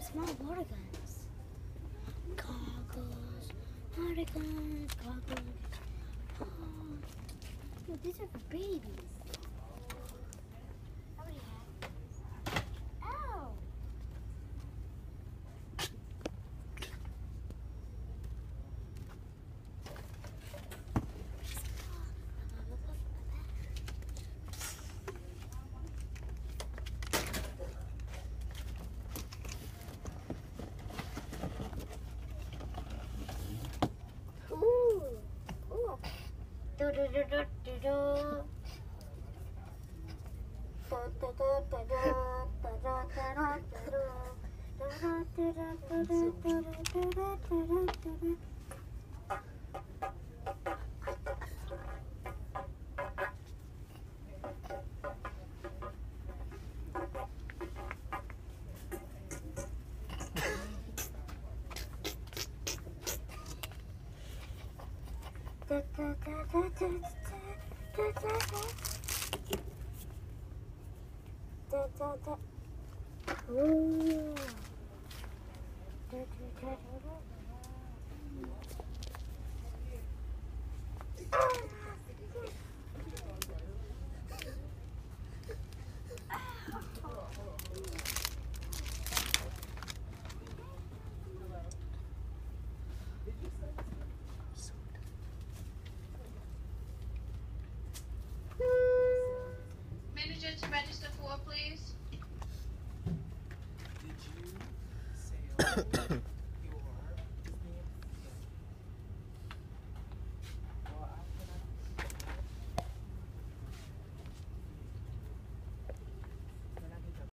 small water guns. Goggles, water guns, goggles. Oh, no, these are for babies. Ow! Do do do do do do. Da da da da da da da da da da. Da da da da da da da da da. Da da da da da da da da da da. Ooh. Da da da da da.